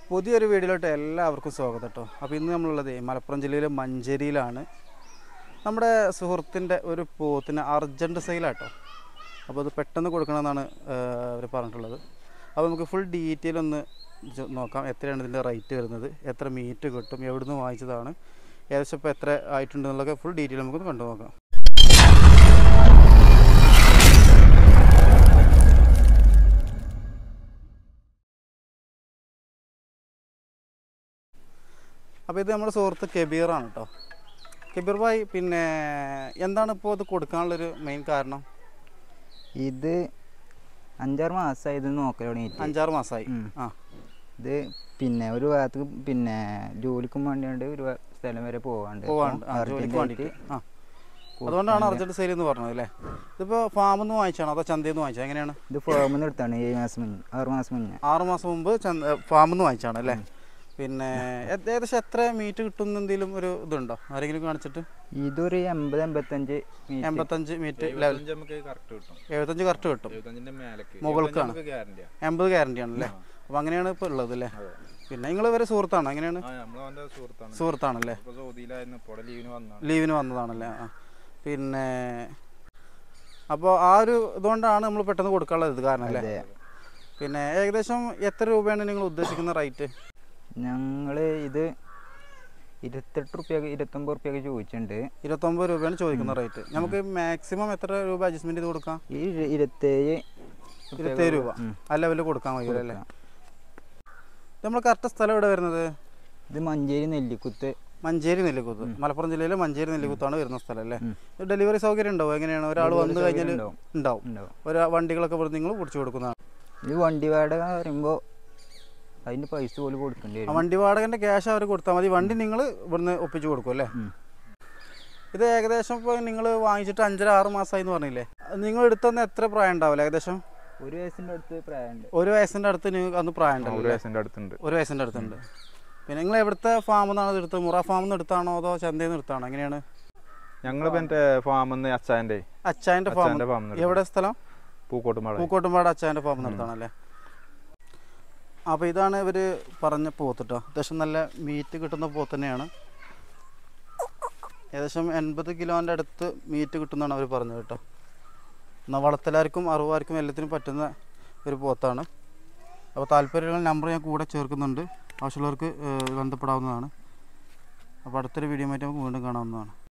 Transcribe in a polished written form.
പുതിയൊരു വീഡിയോയിലോട്ട് എല്ലാവർക്കും സ്വാഗതം കേട്ടോ. അപ്പോൾ ഇന്ന് നമ്മളുള്ളത് മലപ്പുറം ജില്ലയിലെ മഞ്ചേരിയിലാണ്. നമ്മുടെ സുഹൃത്തിൻ്റെ ഒരു പോത്തിന് അർജൻറ്റ് സെയിലാട്ടോ. അപ്പോൾ അത് പെട്ടെന്ന് കൊടുക്കണമെന്നാണ് അവർ പറഞ്ഞിട്ടുള്ളത്. അപ്പോൾ നമുക്ക് ഫുൾ ഡീറ്റെയിൽ ഒന്ന് നോക്കാം. എത്രയാണ് ഇതിൻ്റെ റേറ്റ് വരുന്നത്, എത്ര മീറ്റ് കിട്ടും, എവിടെ നിന്ന് വാങ്ങിച്ചതാണ്, ഏകദേശം ഇപ്പോൾ എത്ര ആയിട്ടുണ്ടെന്നുള്ളതൊക്കെ ഫുൾ ഡീറ്റെയിൽ നമുക്കൊന്ന് കണ്ടു നോക്കാം. അപ്പോൾ ഇത് നമ്മുടെ സുഹൃത്ത് കബീറാണ് കേട്ടോ. കബീർ ഭായ്, പിന്നെ എന്താണ് ഇപ്പോൾ ഇത് കൊടുക്കാനുള്ളൊരു മെയിൻ കാരണം? ഇത് 5-6 മാസമായി ഇത് നോക്കൽ തുടങ്ങിയിട്ട്. 5-6 മാസമായി. ആ, ഇത് പിന്നെ ഒരു ഭാഗത്ത് പിന്നെ ജോലിക്കും വേണ്ടിയാണ്ട് ഒരു സ്ഥലം വരെ പോകാണ്ട് ജോലിക്ക് വേണ്ടിയിട്ട്. ആ, അതുകൊണ്ടാണ് അർജൻറ്റ് സെയിൽ എന്ന് പറഞ്ഞത് അല്ലേ? ഇതിപ്പോൾ ഫാമിൽ നിന്ന് വാങ്ങിച്ചാണോ അതോ ചന്തയിൽ നിന്ന് വാങ്ങിച്ചാൽ എങ്ങനെയാണ്? ഇത് ഫാമിൽ നിന്ന് എടുത്താണ് 7 മാസം മുന്നേ 6 മാസം മുന്നേ 6 മാസം മുമ്പ് ഫാമിൽ നിന്ന് വാങ്ങിച്ചാണ് അല്ലേ? പിന്നെ ഏകദേശം എത്ര മീറ്റ് കിട്ടുന്ന എന്തെങ്കിലും ഒരു ഇതുണ്ടോ ആരെങ്കിലും കാണിച്ചിട്ട്? ഇതൊരു 80-85 മീറ്റ് ലെവൽ 75 കറക്റ്റ് കിട്ടും. മുകൾക്കാണ് 80 ഗ്യാരണ്ടി ആണല്ലേ? അപ്പോൾ അങ്ങനെയാണ് ഇപ്പോൾ ഉള്ളത് അല്ലേ? പിന്നെ നിങ്ങൾ ഇവരെ സുഹൃത്താണോ? എങ്ങനെയാണ്? സുഹൃത്താണല്ലേ? ലീവിന് വന്നതാണല്ലേ? ആ, പിന്നെ അപ്പോൾ ആ ഒരു ഇതുകൊണ്ടാണ് നമ്മൾ പെട്ടെന്ന് കൊടുക്കാനുള്ളത് ഇത് കാരണം അല്ലേ? പിന്നെ ഏകദേശം എത്ര രൂപയാണ് നിങ്ങൾ ഉദ്ദേശിക്കുന്ന റേറ്റ്? ഞങ്ങൾ ഇത് 28 റുപ്യക്ക് 29 റുപ്യക്ക് ചോദിച്ചിട്ടുണ്ട്. 29 രൂപയാണ് ചോദിക്കുന്ന റേറ്റ്. നമുക്ക് മാക്സിമം എത്ര രൂപ അഡ്ജസ്റ്റ്മെന്റ് ചെയ്ത് കൊടുക്കാം? ഈ 27 രൂപ ആ ലെവലിൽ കൊടുക്കാൻ കഴിയുമല്ലോ അല്ലേ? നമ്മൾ കറക്റ്റ് സ്ഥലം എവിടെ വരുന്നത്? ഇത് മഞ്ചേരി നെല്ലിക്കുത്ത്. മലപ്പുറം ജില്ലയിലെ മഞ്ചേരി നെല്ലിക്കുത്താണ് വരുന്ന സ്ഥലം അല്ലേ? ഡെലിവറി സൗകര്യം ഉണ്ടാവും? എങ്ങനെയാണ്? ഒരാൾ വന്നു കഴിഞ്ഞാൽ ഉണ്ടാവും. വണ്ടികളൊക്കെ ഇവിടെ നിങ്ങൾ പിടിച്ചു കൊടുക്കുന്നതാണ്. ഈ വണ്ടി വാടക പറയുമ്പോൾ അതിന് പൈസ പോലും കൊടുക്കേണ്ടി വരും. വണ്ടി വാടകൻ്റെ ക്യാഷ് അവർ കൊടുത്താൽ മതി. വണ്ടി നിങ്ങൾ ഇവിടുന്ന് ഒപ്പിച്ച് കൊടുക്കും അല്ലേ? ഇത് ഏകദേശം ഇപ്പോൾ നിങ്ങൾ വാങ്ങിച്ചിട്ട് 5-6 മാസമായി എന്ന് പറഞ്ഞില്ലേ? നിങ്ങൾ എടുത്തുന്ന എത്ര പ്രായം ഉണ്ടാവില്ല? ഏകദേശം 1 വയസ്സിൻ്റെ അടുത്ത് പ്രായമുണ്ട്. 1 വയസ്സിൻ്റെ അടുത്ത് നിങ്ങൾക്ക് അന്ന് പ്രായം ഉണ്ടല്ലോ? 1 വയസ്സിൻ്റെ അടുത്തുണ്ട്. പിന്നെ നിങ്ങൾ എവിടുത്തെ ഫാമിൽ നിന്നാണ് എടുത്തത്? മുറ ഫാമിൽ നിന്ന് എടുത്താണോ അതോ ചന്തയിൽ നിന്ന് എടുത്താണോ? എങ്ങനെയാണ്? ഞങ്ങൾ അച്ചായൻ്റെ ഫാം. എവിടെ സ്ഥലം? പൂക്കോട്ടുംപാട് അച്ചായൻ്റെ ഫാമിൽ നിന്ന് എടുത്താണല്ലേ? അപ്പോൾ ഇതാണ് ഇവർ പറഞ്ഞ പോത്ത് കേട്ടോ. അത്യാവശ്യം നല്ല മീറ്റ് കിട്ടുന്ന പോത്ത് തന്നെയാണ്. ഏകദേശം 80 കിലോൻ്റെ അടുത്ത് മീറ്റ് കിട്ടുന്നതാണ് അവർ പറഞ്ഞത് കേട്ടോ. എന്നാൽ വളർത്തലാർക്കും അറുവാർക്കും എല്ലാത്തിനും പറ്റുന്ന ഒരു പോത്താണ്. അപ്പോൾ താല്പര്യമുള്ള നമ്പർ ഞാൻ കൂടെ ചേർക്കുന്നുണ്ട്. ആവശ്യമുള്ളവർക്ക് ബന്ധപ്പെടാവുന്നതാണ്. അപ്പോൾ അടുത്തൊരു വീഡിയോ ആയിട്ട് നമുക്ക് വീണ്ടും കാണാവുന്നതാണ്.